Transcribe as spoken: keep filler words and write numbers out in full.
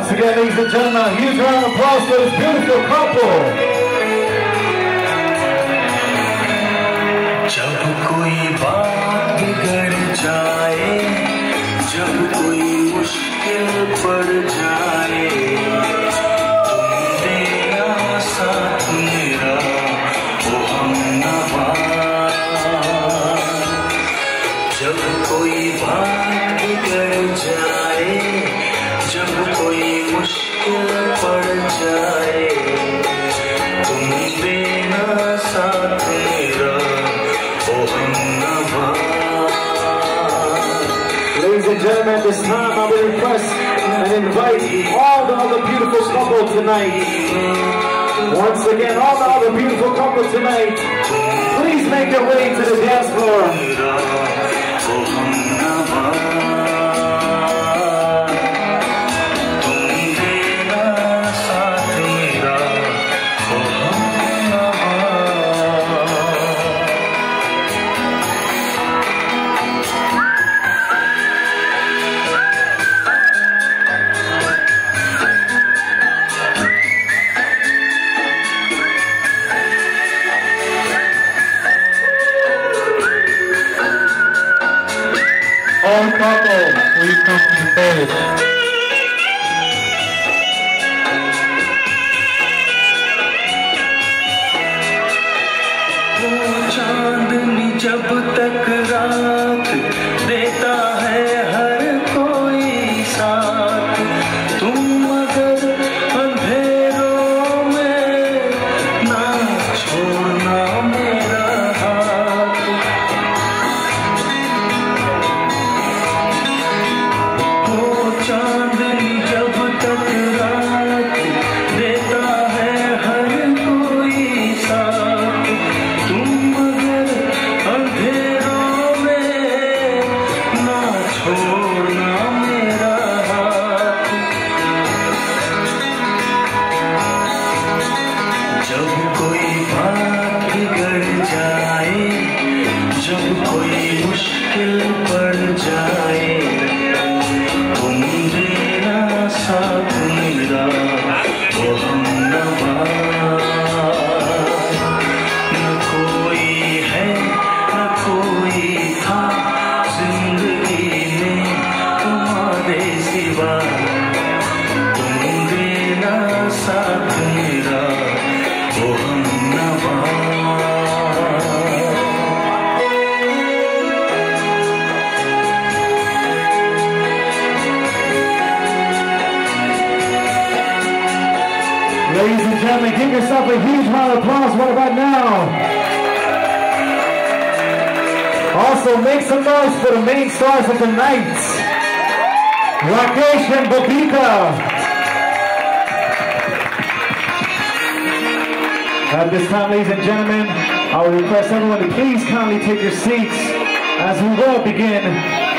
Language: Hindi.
Once again, ladies and gentlemen, a huge round of applause for this beautiful couple. जब कोई बात बिगड़ जाए, जब कोई मुश्किल पड़ जाए, तुम देना साथ मेरा वो हमनवा। जब कोई बात बिगड़ जाए, जब कोई मुश्किल पड़ जाए, तुम देना साथ मेरा वो हमनवा। Ladies and gentlemen, this time I will request and invite all the other beautiful couples tonight. Once again, all the other beautiful couples tonight, please make your way to the dance floor. All couples, please come to the stage. वो चांदनी जब तक रात देता है हर कोई साथ, तुम मगर अंधेरों में ना छोड़ना मेरा हाथ। वो चांदनी जब तक रात देता है हर कोई साथ, तुम मगर अंधेरों में ना छोड़ना मेरा हाथ। जब कोई बात बिगड़ जाए, जब कोई मुश्किल पड़ जाए, तुम देना साथ मेरा वो हमनवा। न कोई है न कोई था जिंदगी में तुम्हारे सिवा, तुम देना साथ मेरा वो हमनवा। Ladies and gentlemen, give yourself a huge round of applause right about now. Also, make some noise for the main stars of the night, Rakesh and Bobika. At this time, ladies and gentlemen, I will request everyone to please kindly take your seats as we will begin